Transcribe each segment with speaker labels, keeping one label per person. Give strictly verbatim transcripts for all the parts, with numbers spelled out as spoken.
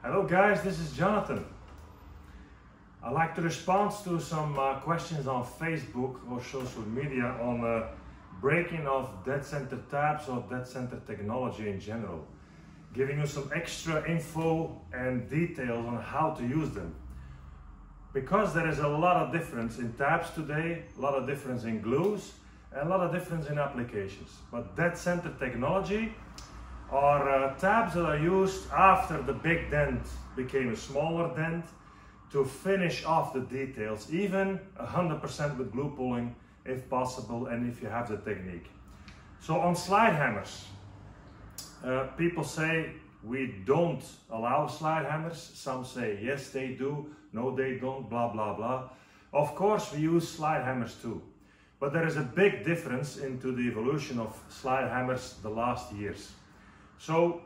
Speaker 1: Hello guys, this is Jonathan. I'd like to respond to some uh, questions on Facebook or social media on uh, breaking of dead center tabs or dead center technology in general. Giving you some extra info and details on how to use them. Because there is a lot of difference in tabs today, a lot of difference in glues, and a lot of difference in applications. But dead center technology are uh, tabs that are used after the big dent became a smaller dent to finish off the details, even one hundred percent with glue pulling if possible and if you have the technique. So on slide hammers, uh, people say we don't allow slide hammers. Some say yes they do, no they don't, blah blah blah. Of course we use slide hammers too, but there is a big difference into the evolution of slide hammers the last years. So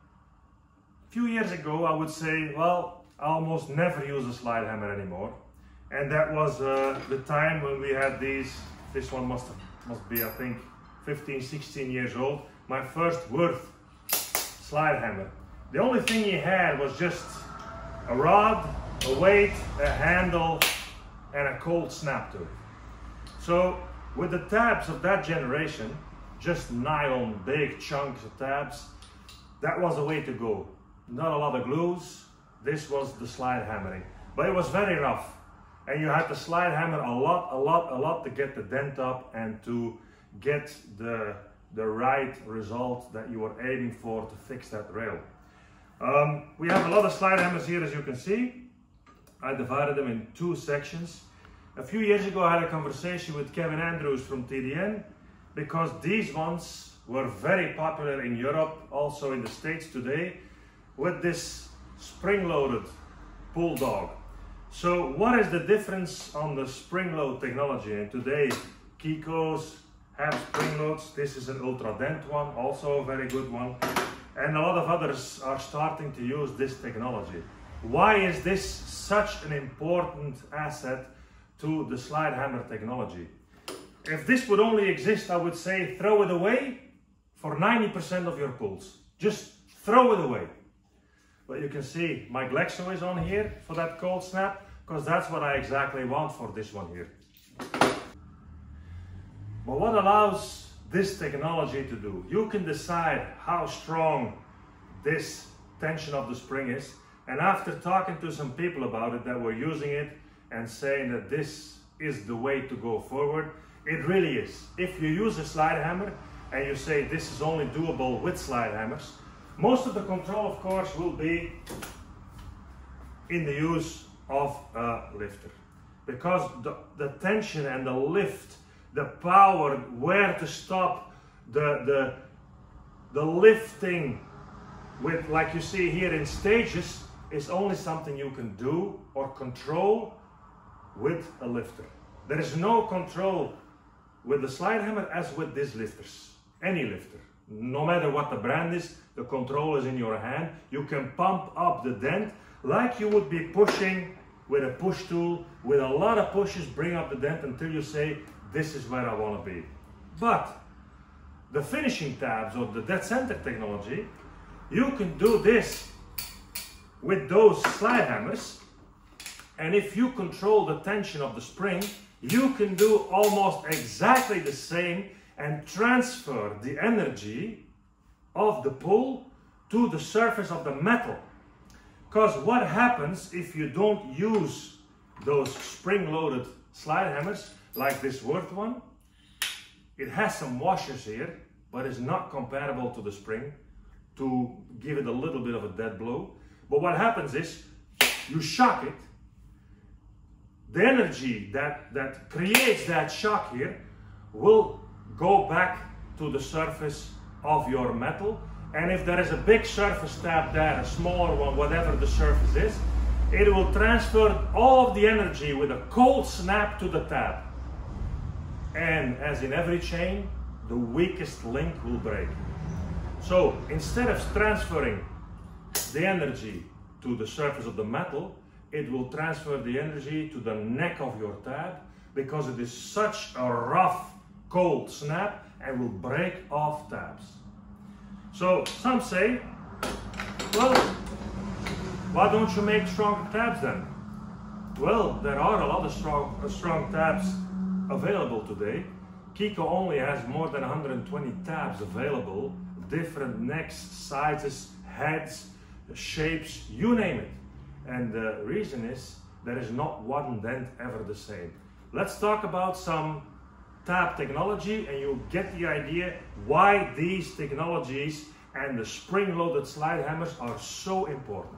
Speaker 1: a few years ago I would say, well, I almost never use a slide hammer anymore, and that was uh, the time when we had these. This one must must be I think fifteen sixteen years old, my first Worth slide hammer. The only thing he had was just a rod, a weight, a handle and a cold snap to it. So with the tabs of that generation, just nylon big chunks of tabs, that was the way to go. Not a lot of glues. This was the slide hammering, but it was very rough and you had to slide hammer a lot a lot a lot to get the dent up and to get the the right result that you were aiming for to fix that rail. Um, we have a lot of slide hammers here, as you can see. I divided them in two sections. A few years ago I had a conversation with Kevin Andrews from T D N because these ones were very popular in Europe, also in the States today, with this spring-loaded pull dog. So what is the difference on the spring-load technology? And today Kikos have spring loads. This is an Ultra Dent one, also a very good one. And a lot of others are starting to use this technology. Why is this such an important asset to the slide hammer technology? If this would only exist, I would say throw it away for ninety percent of your pulls. Just throw it away. But you can see my Glexo is on here for that cold snap, because that's what I exactly want for this one here. But what allows this technology to do? You can decide how strong this tension of the spring is, and after talking to some people about it that were using it and saying that this is the way to go forward, it really is. If you use a slide hammer and you say this is only doable with slide hammers, most of the control of course will be in the use of a lifter, because the, the tension and the lift, the power, where to stop, the, the, the lifting with, like you see here in stages, is only something you can do or control with a lifter. There is no control with the slide hammer as with these lifters, any lifter. No matter what the brand is, the control is in your hand. You can pump up the dent like you would be pushing with a push tool. With a lot of pushes, bring up the dent until you say, this is where I want to be. But the finishing tabs or the dead center technology, you can do this with those slide hammers. And if you control the tension of the spring, you can do almost exactly the same and transfer the energy of the pull to the surface of the metal. Because what happens if you don't use those spring-loaded slide hammers like this Worth one? It has some washers here, but it's not compatible to the spring to give it a little bit of a dead blow. But what happens is you shock it. The energy that, that creates that shock here will go back to the surface of your metal, and if there is a big surface tab there, a smaller one, whatever the surface is, it will transfer all of the energy with a cold snap to the tab. And as in every chain, the weakest link will break. So instead of transferring the energy to the surface of the metal, it will transfer the energy to the neck of your tab, because it is such a rough cold snap and will break off tabs. So some say, well, Why don't you make stronger tabs then? Well, there are a lot of strong, uh, strong tabs available today. Kiko only has more than one hundred twenty tabs available, different necks, sizes, heads, shapes, you name it. And the reason is there is not one dent ever the same. Let's talk about some tab technology and you'll get the idea why these technologies and the spring-loaded slide hammers are so important.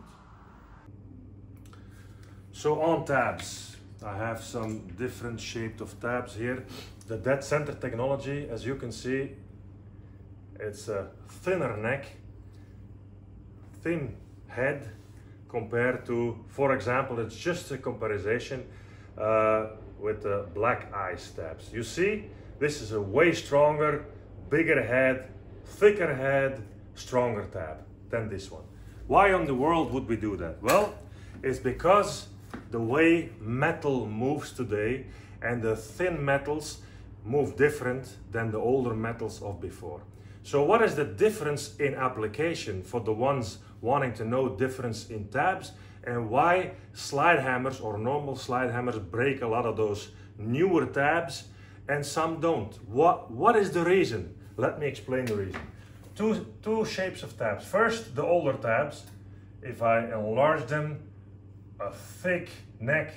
Speaker 1: So on tabs, I have some different shaped of tabs here. The dead center technology, as you can see, it's a thinner neck, thin head, compared to, for example, it's just a comparison uh, with the black ice tabs. You see, this is a way stronger, bigger head, thicker head, stronger tab than this one. Why in the world would we do that? Well, it's because the way metal moves today, and the thin metals move different than the older metals of before. So what is the difference in application for the ones wanting to know difference in tabs, and why slide hammers or normal slide hammers break a lot of those newer tabs and some don't? What, what is the reason? Let me explain the reason. Two, two shapes of tabs. First, the older tabs. If I enlarge them, a thick neck.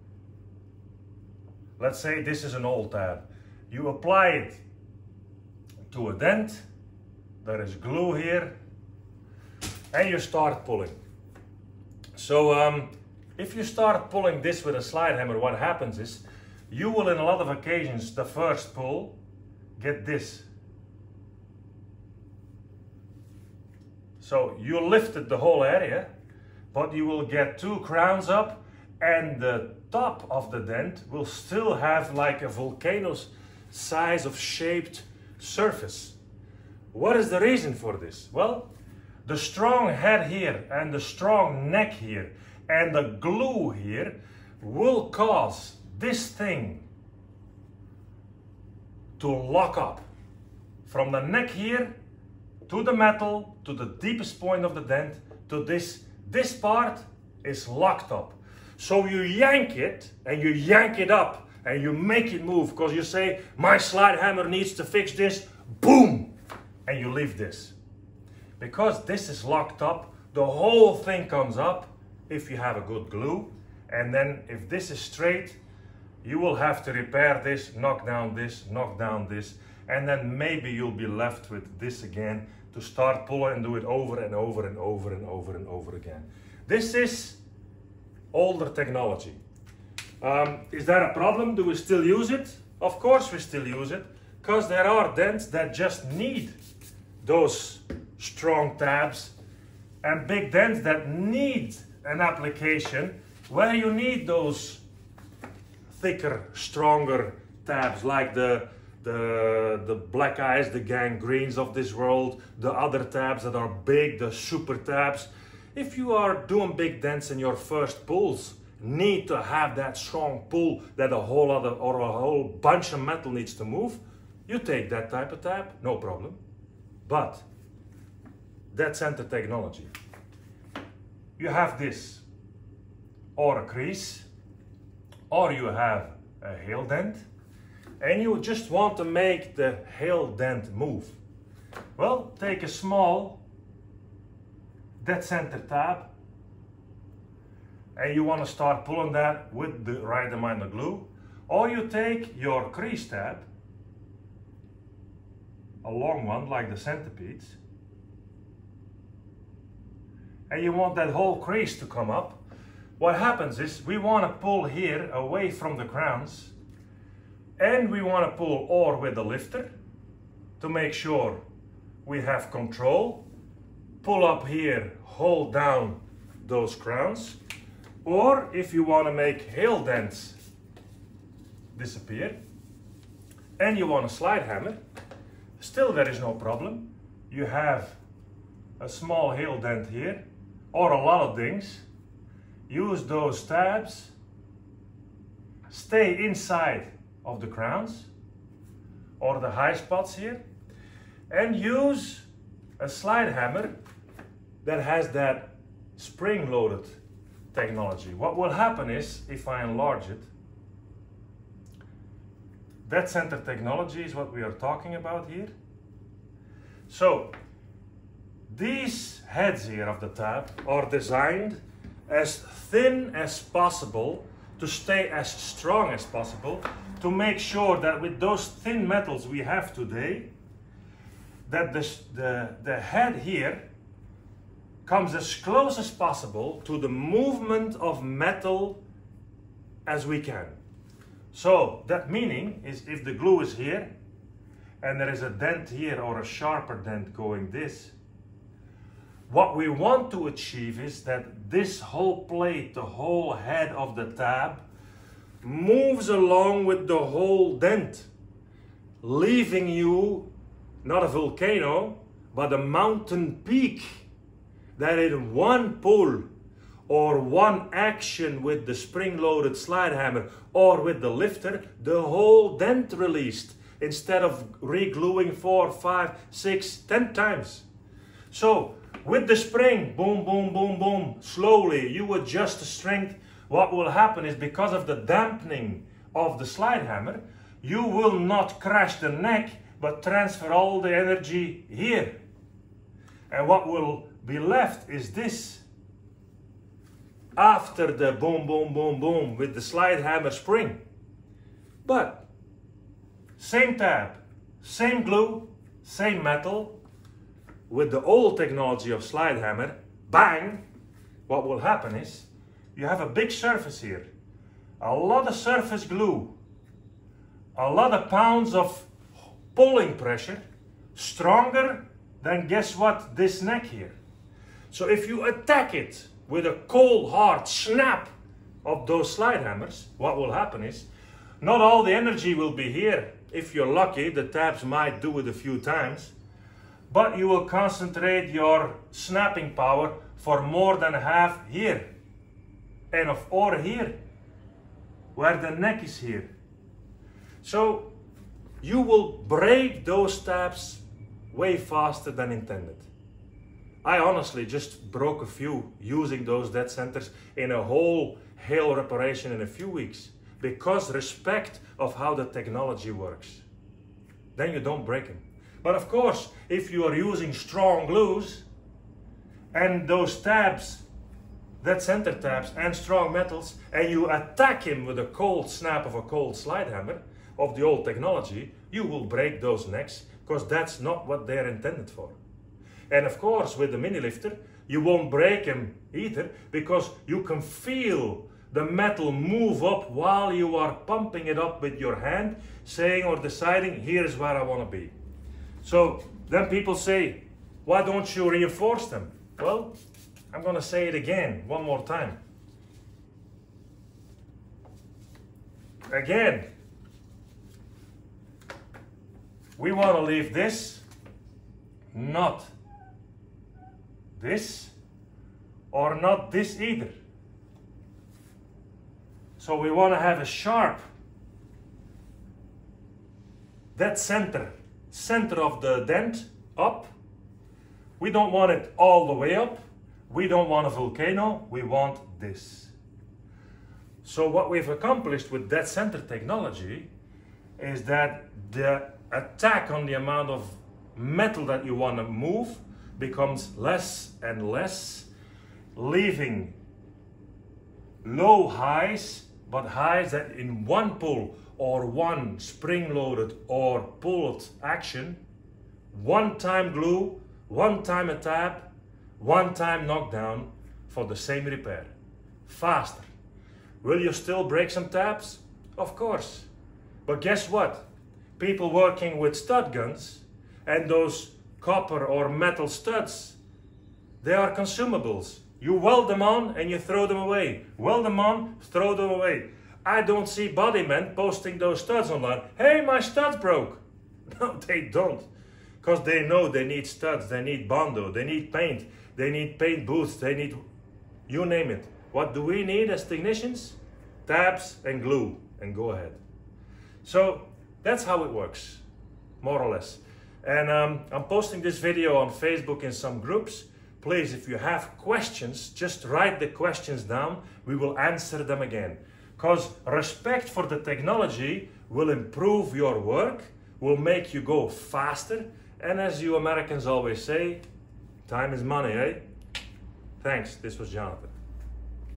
Speaker 1: Let's say this is an old tab. You apply it to a dent. There is glue here. And you start pulling. So um, if you start pulling this with a slide hammer, what happens is you will, in a lot of occasions, the first pull, get this. So you lifted the whole area, but you will get two crowns up, and the top of the dent will still have like a volcano's size of shaped surface. What is the reason for this? Well, the strong head here and the strong neck here and the glue here will cause this thing to lock up from the neck here to the metal, to the deepest point of the dent, to this. This part is locked up. So you yank it and you yank it up and you make it move because you say, my slide hammer needs to fix this, boom, and you leave this. Because this is locked up, the whole thing comes up if you have a good glue. And then if this is straight, you will have to repair this, knock down this, knock down this, and then maybe you'll be left with this again to start pulling and do it over and over and over and over and over again. This is older technology. Um, is that a problem? Do we still use it? Of course we still use it, because there are dents that just need those strong tabs, and big dents that need an application where you need those thicker, stronger tabs, like the the the black ice, the gangrenes of this world, the other tabs that are big, the super tabs. If you are doing big dents in your first pulls, need to have that strong pull that a whole other or a whole bunch of metal needs to move, you take that type of tab, no problem. But dead center technology, you have this, or a crease, or you have a heel dent, and you just want to make the heel dent move. Well, take a small dead center tab, and you want to start pulling that with the right amount of glue, or you take your crease tab, a long one like the centipedes, and you want that whole crease to come up. What happens is we want to pull here away from the crowns, and we want to pull or with the lifter to make sure we have control. Pull up here, hold down those crowns, or if you want to make heel dents disappear and you want a slide hammer, still there is no problem. You have a small heel dent here, or a lot of things. Use those tabs, stay inside of the crowns or the high spots here, and use a slide hammer that has that spring-loaded technology. What will happen is, if I enlarge it, dead center technology is what we are talking about here. So, these heads here of the tab are designed as thin as possible to stay as strong as possible, to make sure that with those thin metals we have today, that this, the, the head here comes as close as possible to the movement of metal as we can. So that meaning is, if the glue is here and there is a dent here or a sharper dent going this, what we want to achieve is that this whole plate, the whole head of the tab, moves along with the whole dent, leaving you not a volcano, but a mountain peak that in one pull or one action with the spring-loaded slide hammer or with the lifter, the whole dent released instead of re-gluing four, five, six, ten times. So with the spring, boom, boom, boom, boom, slowly you adjust the strength. What will happen is, because of the dampening of the slide hammer, you will not crash the neck, but transfer all the energy here. And what will be left is this. After the boom, boom, boom, boom with the slide hammer spring. But same tab, same glue, same metal. With the old technology of slide hammer, bang, what will happen is you have a big surface here, a lot of surface glue, a lot of pounds of pulling pressure, stronger than, guess what, this neck here. So if you attack it with a cold hard snap of those slide hammers, what will happen is, not all the energy will be here. If you're lucky, the tabs might do it a few times, but you will concentrate your snapping power for more than half here, and of or here, where the neck is here. So you will break those tabs way faster than intended. I honestly just broke a few using those dead centers in a whole hail reparation in a few weeks, because respect of how the technology works. Then you don't break them. But of course, if you are using strong glues and those tabs, dead center tabs and strong metals, and you attack him with a cold snap of a cold slide hammer of the old technology, you will break those necks, because that's not what they're intended for. And of course, with the mini lifter, you won't break them either, because you can feel the metal move up while you are pumping it up with your hand, saying or deciding, here's where I want to be. So then people say, why don't you reinforce them? Well, I'm going to say it again, one more time. Again, we want to leave this, not this, or not this either. So we want to have a sharp, dead center, center of the dent up. We don't want it all the way up. We don't want a volcano. We want this. So what we've accomplished with dead center technology is that the attack on the amount of metal that you want to move becomes less and less, leaving low highs, but highs that in one pull or one spring-loaded or pulled action, one time glue, one time a tab, one time knockdown for the same repair. Faster. Will you still break some tabs? Of course. But guess what? People working with stud guns and those copper or metal studs, they are consumables. You weld them on and you throw them away. Weld them on, throw them away. I don't see body men posting those studs online. Hey, my studs broke. No, they don't. Because they know they need studs, they need Bondo, they need paint, they need paint booths, they need, you name it. What do we need as technicians? Tabs and glue, and go ahead. So that's how it works, more or less. And um, I'm posting this video on Facebook in some groups. please, if you have questions, just write the questions down. We will answer them again. Because respect for the technology will improve your work, will make you go faster. And as you Americans always say, time is money, eh? Thanks. This was Jonathan.